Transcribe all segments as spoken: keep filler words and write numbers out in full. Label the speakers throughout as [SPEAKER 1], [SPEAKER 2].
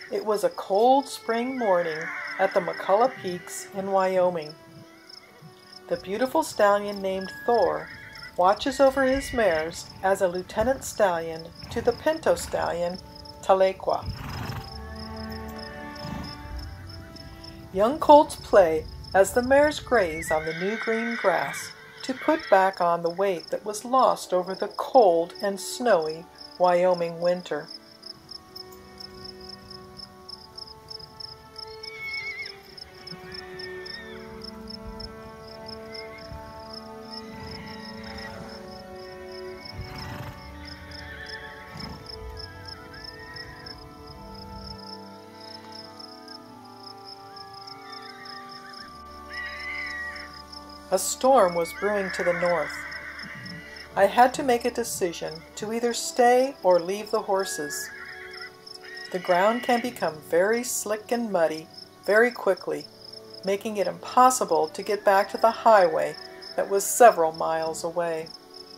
[SPEAKER 1] It was a cold spring morning at the McCullough Peaks in Wyoming. The beautiful stallion named Thor watches over his mares as a lieutenant stallion to the pinto stallion Tahlequah. Young colts play as the mares graze on the new green grass to put back on the weight that was lost over the cold and snowy Wyoming winter. A storm was brewing to the north. I had to make a decision to either stay or leave the horses. The ground can become very slick and muddy very quickly, making it impossible to get back to the highway that was several miles away.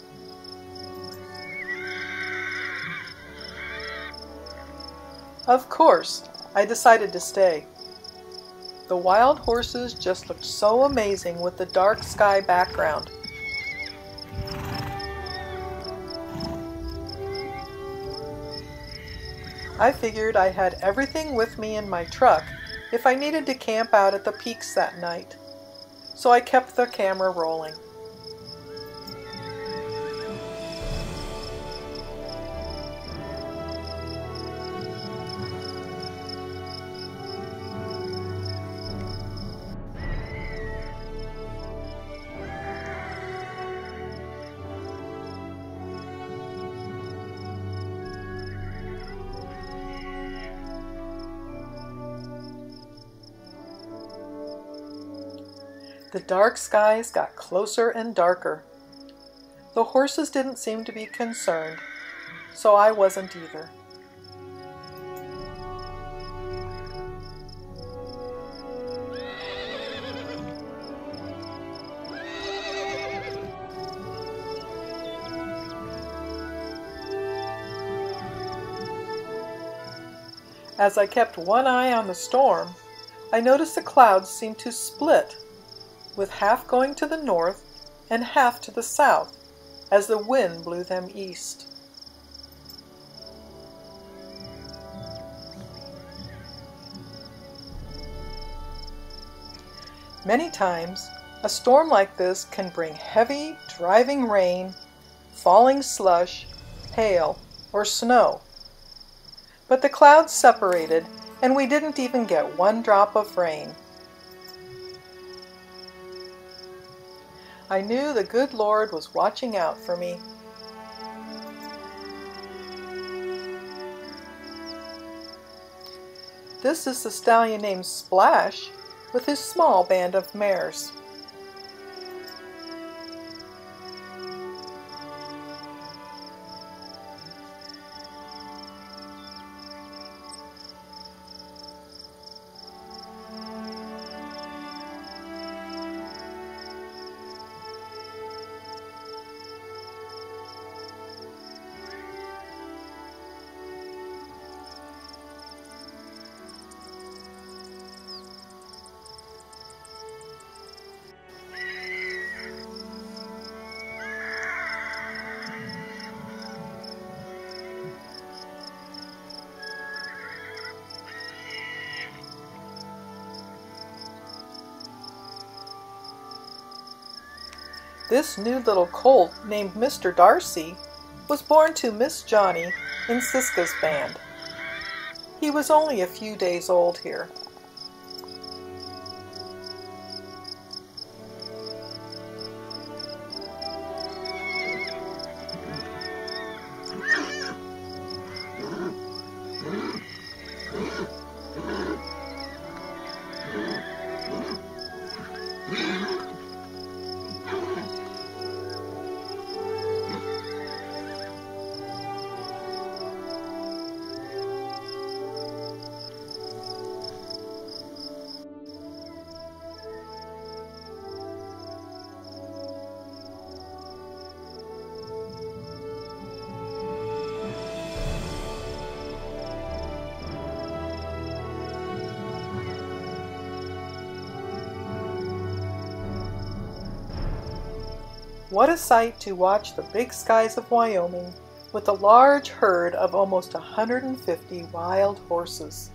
[SPEAKER 1] Of course, I decided to stay. The wild horses just looked so amazing with the dark sky background. I figured I had everything with me in my truck if I needed to camp out at the peaks that night, so I kept the camera rolling. The dark skies got closer and darker. The horses didn't seem to be concerned, so I wasn't either. As I kept one eye on the storm, I noticed the clouds seemed to split, with half going to the north and half to the south as the wind blew them east. Many times, a storm like this can bring heavy, driving rain, falling slush, hail, or snow. But the clouds separated, and we didn't even get one drop of rain. I knew the good Lord was watching out for me. This is the stallion named Splash with his small band of mares. This new little colt named Mister Darcy was born to Miss Johnny in Siska's band. He was only a few days old here. What a sight to watch the big skies of Wyoming with a large herd of almost one hundred fifty wild horses.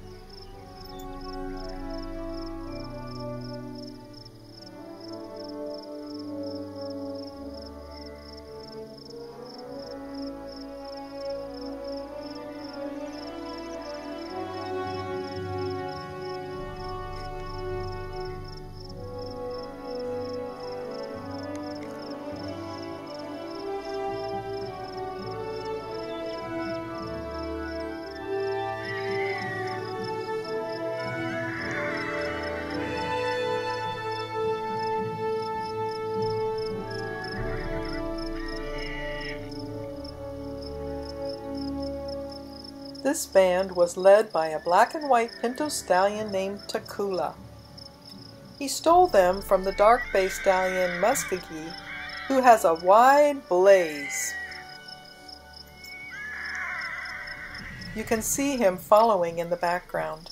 [SPEAKER 1] This band was led by a black and white pinto stallion named McCullough. He stole them from the dark bay stallion Muskogee, who has a wide blaze. You can see him following in the background.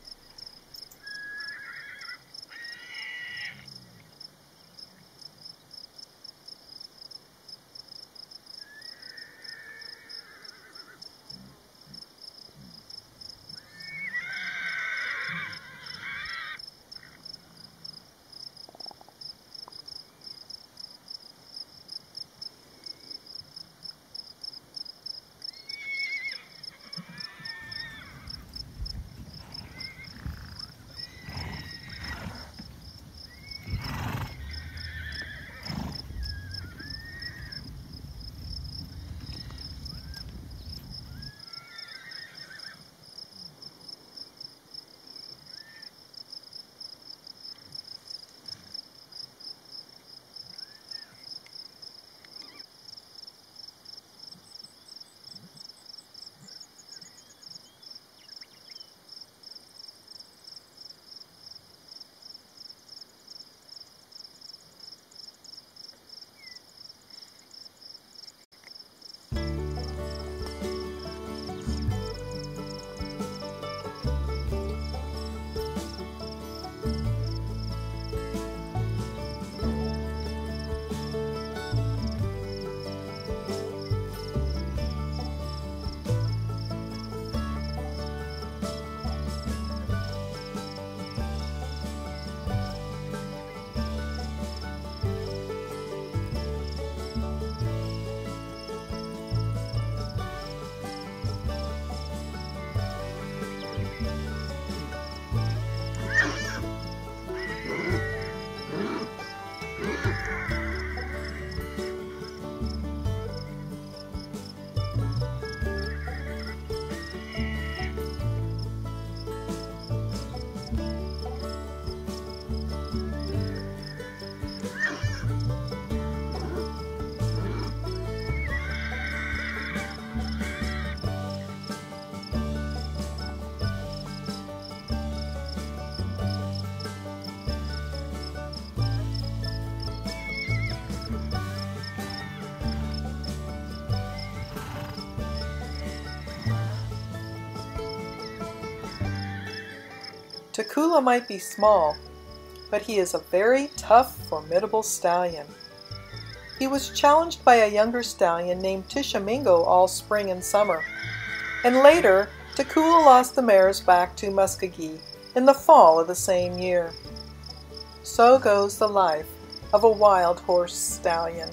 [SPEAKER 1] McCullough might be small, but he is a very tough, formidable stallion. He was challenged by a younger stallion named Tishomingo all spring and summer, and later McCullough lost the mares back to Muskogee in the fall of the same year. So goes the life of a wild horse stallion.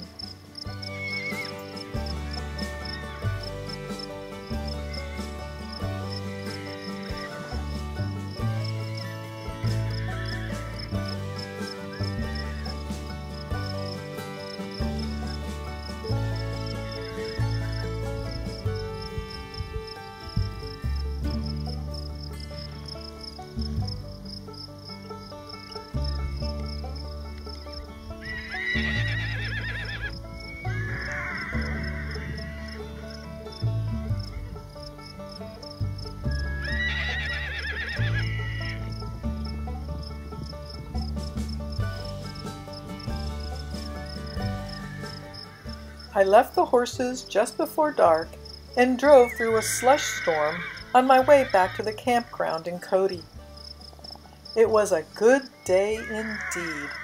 [SPEAKER 1] I left the horses just before dark and drove through a slush storm on my way back to the campground in Cody. It was a good day indeed.